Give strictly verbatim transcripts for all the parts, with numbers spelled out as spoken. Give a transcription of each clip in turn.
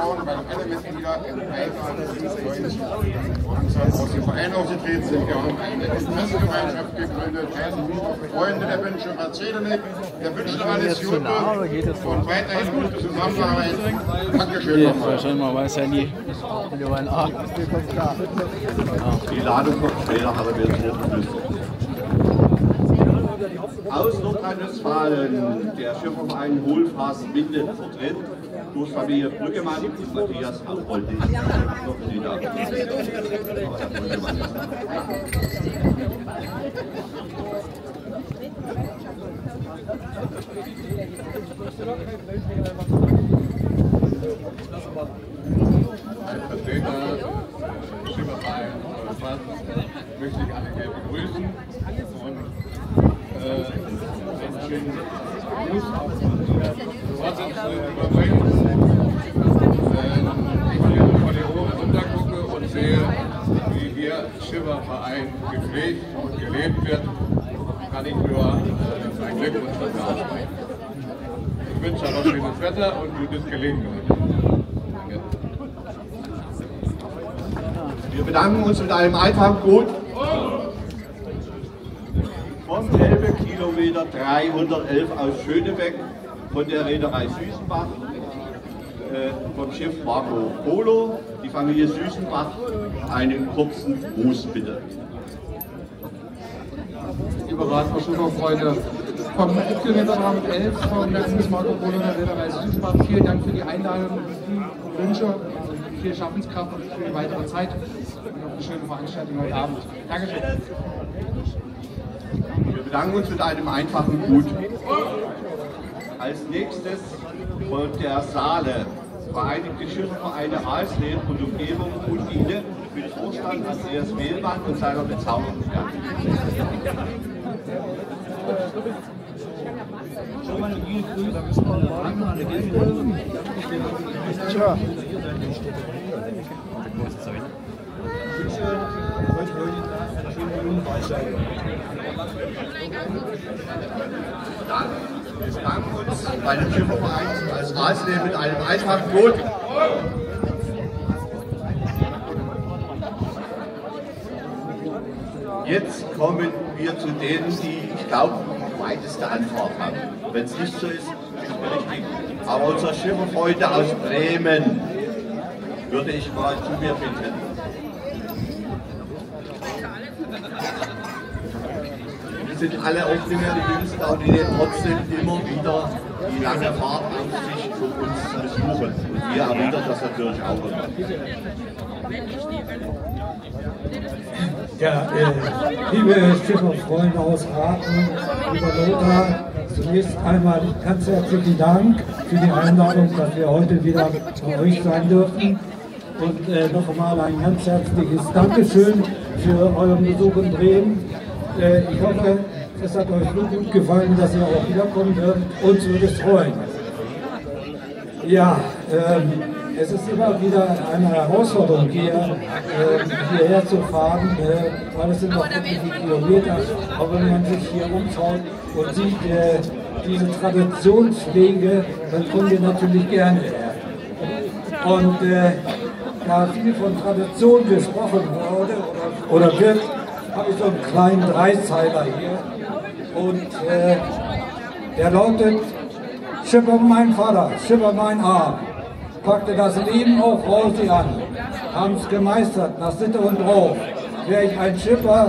schauen, weil alle Mitglieder im einundzwanzig aus dem Verein ausgetreten sind. Wir haben eine Interessengemeinschaft gegründet, heißen Freunde der Wünsche Mercedenik. Wir wünschen alles Gute und weiterhin gute Zusammenarbeit. Dankeschön nochmal. Schauen wir mal, weiß ja nie. Die Ladung kommt später, aber wir sind müssen. Aus Nordrhein-Westfalen, der Schifferverein Hohlfass Minden vertritt, durch Familie Brüggemann und Matthias Abroldig. Als Vertreter des Schiffervereins Hohlfass möchte ich alle hier begrüßen und äh, einen schönen Gruß auf unsere Vorsitzende überbringen. Wenn ich hier vor die Ohren runtergucke und sehe, wie hier Schifferverein gepflegt und gelebt wird, kann ich nur äh, ein Glückwunsch dafür aussprechen. Ich wünsche aber schönes Wetter und gutes Gelingen heute. Danke. Wir bedanken uns mit einem einfachen Gut vom Elbe Kilometer dreihundertelf aus Schönebeck, von der Reederei Süßenbach, äh, vom Schiff Marco Polo, die Familie Süßenbach, einen kurzen Gruß bitte. Liebe Radler Schifferfreunde, vom Kilometer dreihundertelf vom Schiff Marco Polo der Reederei Süßenbach, vielen Dank für die Einladung, die Wünsche, viel Schaffenskraft und für die weitere Zeit und noch eine schöne Veranstaltung heute Abend. Dankeschön. Wir bedanken uns mit einem einfachen Gut. Als nächstes von der Saale, Vereinigte Schiffervereine Alsleben und Umgebung und Ine, mit Vorstand Andreas Mehlmann und seiner bezaubernden Gattin. Tja. Wir bedanken uns bei dem Schifferverein als Alsleben mit einem einfachen Boot. Jetzt kommen wir zu denen, die, ich glaube, die weiteste Anfahrt haben. Wenn es nicht so ist, ist es richtig. Aber unsere Schifferfreunde aus Bremen würde ich mal zu mir bitten. Die sind alle auch nicht mehr die Jüngsten, aber die nehmen trotzdem immer wieder die lange Fahrt auf sich, um uns zu besuchen. Und wir erwidern das natürlich auch immer. Ja, äh, liebe Schifferfreunde aus Aachen, lieber Lothar, zunächst einmal ganz herzlichen Dank für die Einladung, dass wir heute wieder bei euch sein dürfen. Und äh, noch einmal ein ganz herzliches Dankeschön für euren Besuch in Bremen. Äh, ich hoffe, es hat euch so gut gefallen, dass ihr auch wiederkommen werdet. Uns würde es freuen. Ja, ähm, es ist immer wieder eine Herausforderung, hier, äh, hierher zu fahren, äh, weil es sind noch etliche Kilometer. Aber wenn man sich hier umschaut und sieht äh, diese Traditionspflege, dann kommen wir natürlich gerne her. Und äh, da viel von Tradition gesprochen wurde oder, oder wird, habe ich so einen kleinen Dreizeiler hier. Und äh, der lautet: Schipper mein Vater, Schipper mein Arm, packte das Leben auf Rosi an, haben's gemeistert nach Sitte und Brauch. Wär ich ein Schipper,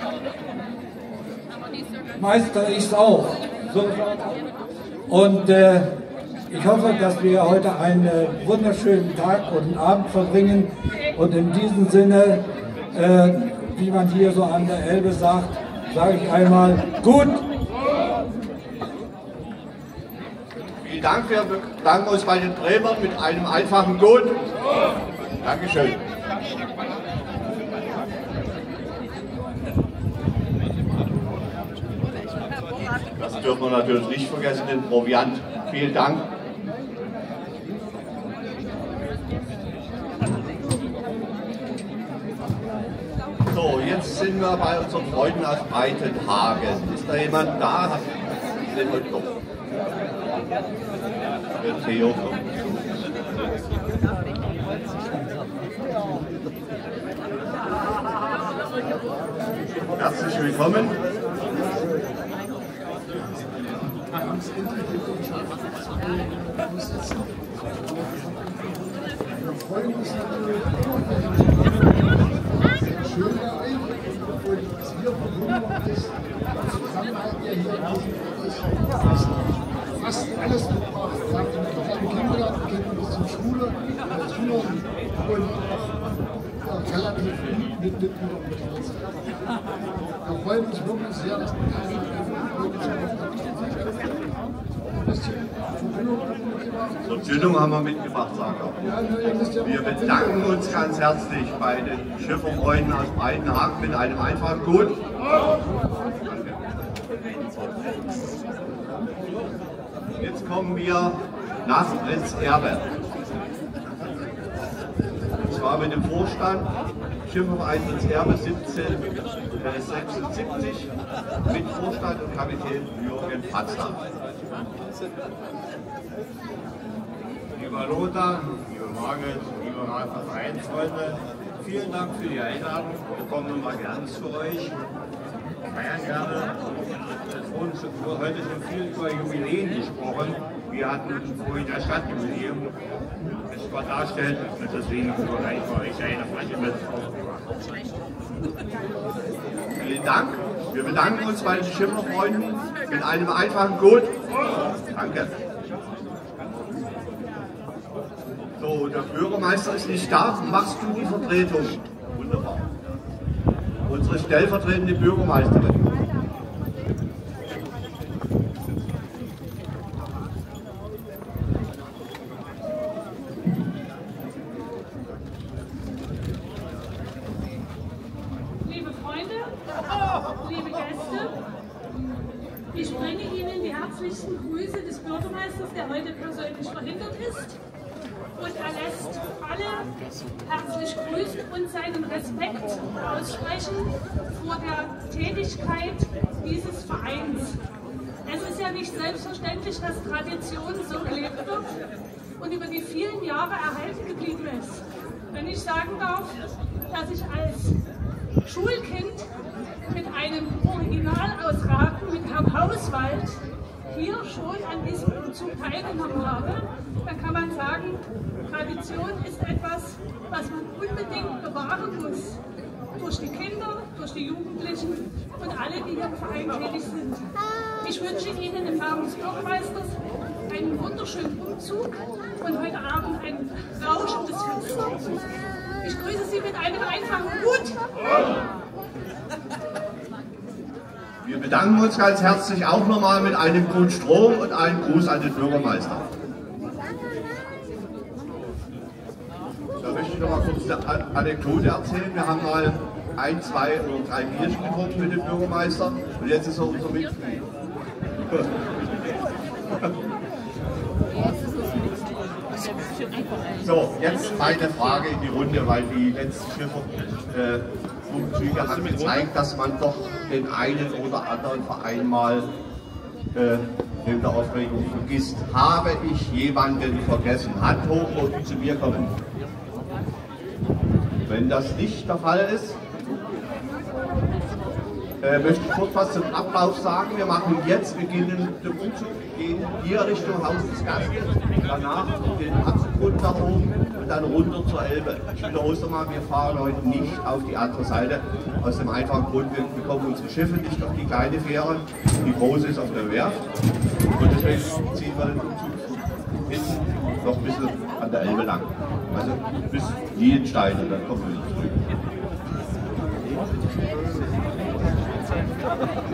meister ich's auch. So. Und äh, ich hoffe, dass wir heute einen äh, wunderschönen Tag und Abend verbringen. Und in diesem Sinne, äh, wie man hier so an der Elbe sagt, sage ich einmal gut. Vielen Dank, wir bedanken uns bei den Bremern mit einem einfachen Gut. Dankeschön. Das dürfen wir natürlich nicht vergessen, den Proviant. Vielen Dank. So, jetzt sind wir bei unseren Freunden aus Breitenhagen. Ist da jemand da? Den heute noch. Der Theo kommt. Herzlich willkommen. Wir freuen uns natürlich schön dabei und was hier verwundert ist, der Zusammenhalt, der hier ist, ist fast alles mitmacht. Wir haben den Kindergarten, Kinder bis zur Schule, Schüler und auch relativ gut mit Mitgliedern unterstützt. Wir freuen uns wirklich sehr, dass wir das Zur Zündung haben wir mitgebracht, Sarah. Wir bedanken uns ganz herzlich bei den Schifferfreunden aus Breitenhagen mit einem einfachen Gut. Jetzt kommen wir nach Pretzerbe. Und zwar mit dem Vorstand Schifferverein Pretzerbe siebzehnhundertsechsundsiebzig mit Vorstand und Kapitän Jürgen Patzler. Lieber Lothar, liebe Margit, liebe Vereinsfreunde, vielen Dank für die Einladung. Wir kommen nun mal gerne zu euch. Feiern gerne. Es wurde heute schon viel über Jubiläen gesprochen. Wir hatten vorhin das Stadtjubiläum, das war darstellt, und deswegen überreichen wir euch eine Flasche mit aufgebracht. Vielen Dank. Wir bedanken uns bei den Schifferfreunden mit einem einfachen Gut. Danke. So, der Bürgermeister ist nicht da. Machst du die Vertretung? Wunderbar. Unsere stellvertretende Bürgermeisterin. Liebe Freunde, liebe Gäste, ich bringe Ihnen die herzlichsten Grüße des Bürgermeisters, der heute persönlich verhindert ist. Und er lässt alle herzlich grüßen und seinen Respekt aussprechen vor der Tätigkeit dieses Vereins. Es ist ja nicht selbstverständlich, dass Tradition so gelebt wird und über die vielen Jahre erhalten geblieben ist. Wenn ich sagen darf, dass ich als Schulkind mit einem Original aus Raten, mit Herrn Hauswald, hier schon an diesem Umzug teilgenommen habe, dann kann man sagen, Tradition ist etwas, was man unbedingt bewahren muss. Durch die Kinder, durch die Jugendlichen und alle, die hier im Verein tätig sind. Ich wünsche Ihnen im Namen des Bürgermeisters einen wunderschönen Umzug und heute Abend ein rauschendes Fenster. Ich grüße Sie mit einem einfachen Gut. Wir bedanken uns ganz herzlich auch nochmal mit einem Gut Strom und einem Gruß an den Bürgermeister. Da möchte ich noch mal kurz eine Anekdote erzählen. Wir haben mal ein, zwei oder drei Bierchen getrunken mit dem Bürgermeister und jetzt ist er unser Mitglied. So, jetzt meine Frage in die Runde, weil die letzten Schifferumzüge äh, haben gezeigt, dass man doch den einen oder anderen Verein mal äh, in der Aufregung vergisst. Habe ich jemanden vergessen? Hand hoch und zu mir kommen. Wenn das nicht der Fall ist, äh, möchte ich kurz was zum Ablauf sagen. Wir machen jetzt, beginnen den Umzug, gehen hier Richtung Haus des Gastes, danach den Abgrund nach oben und dann runter zur Elbe. Ich wiederhole es nochmal, wir fahren heute nicht auf die andere Seite, aus dem einfachen Grund, wir bekommen unsere Schiffe nicht auf die kleine Fähre, die große ist auf der Werft und deswegen ziehen wir den Umzug hinten noch ein bisschen an der Elbe lang. Also bis Lienstein und dann kommen wir wieder zurück.